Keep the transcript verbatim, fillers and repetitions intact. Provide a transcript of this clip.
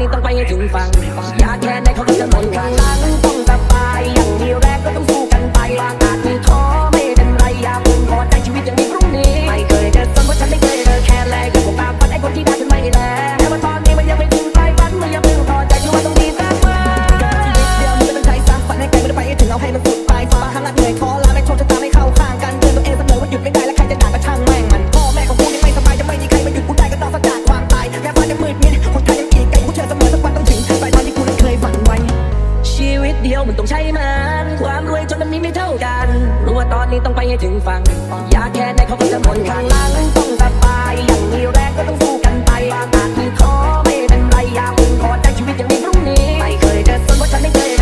นี้ต้องไปให้ถึงฝั่งอยากแค่ไหนเขาก็จะหมดข้างหลังต้องสบายอย่างมีแรงก็ต้องสู้กันไปอากาศมีท้อไม่เป็นไรอยากพึงพอใจชีวิตอย่างมีพรุ่งนี้ไม่เคยจะสนว่าฉันไม่เคยเจอแค่แรกอย่างพวกตามฝันไอ้คนที่ได้ฉันไม่แลแต่ว่าตอนนี้มันยังไม่ถึงปลายฝันมันยังไม่พอใจคือว่าต้องดีสักวันชีวิตเดียวมันต้องใช้สร้างฝันให้ไกลไม่ได้ไปให้ถึงเอาให้มันสุดปลายฟ้าข้างหลังเหนื่อยท้อล้าไม่โชคชะตาไม่เข้าข้างกันเตือนตัวเองเสมอว่าหยุดไม่ได้และใครจะด่าก็ช่างแม่งมันพ่อแม่ของกูยังไม่สบายจะไม่มีใครมาหยุดกูได้ก็ต้องสัจจะความตายแม้ฟ้าจะมืดมิดคนไทยยังอีกไกลกูเชื่อเสมอสักวันต้องถึงปลายทางที่กูนั้นเคยฝันไว้ชีวิตเดียวมันต้องใช้มันความรวยจนมันมีไม่เท่ากันรู้ว่าตอนนี้ต้องไปให้ถึงฝั่งอยากแค่ไหนเขาก็จะหมดข้างหลังต้องสบายอย่างมีแรงก็ต้องสู้กันไปอากาศมีท้อไม่เป็นไรอยากพึงพอใจชีวิตยังมีพรุ่งนี้ไม่เคยจะสนว่าฉันไม่เคย